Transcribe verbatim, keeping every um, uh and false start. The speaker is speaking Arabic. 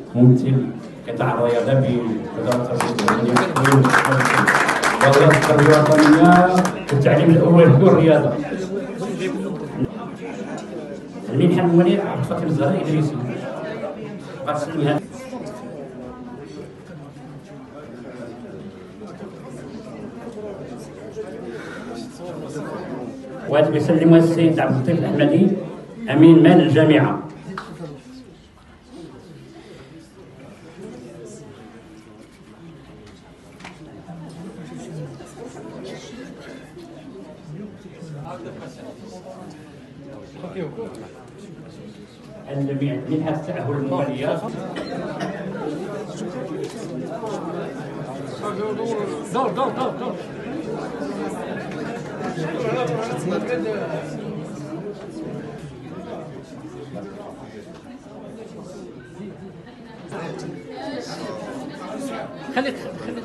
ممثل قطاع الرياضه بوزاره التربيه والتعليم وزاره التربيه الوطنيه والتعليم الاول والرياضه. المنحه الموليه عبد الفتاح الزهراء ادريسي غتسلمها. وهذا يسلمها السيد عبد اللطيف الاحمدي امين مال الجامعه. منحة التأهل المالية دور دور دور دور خليك خليك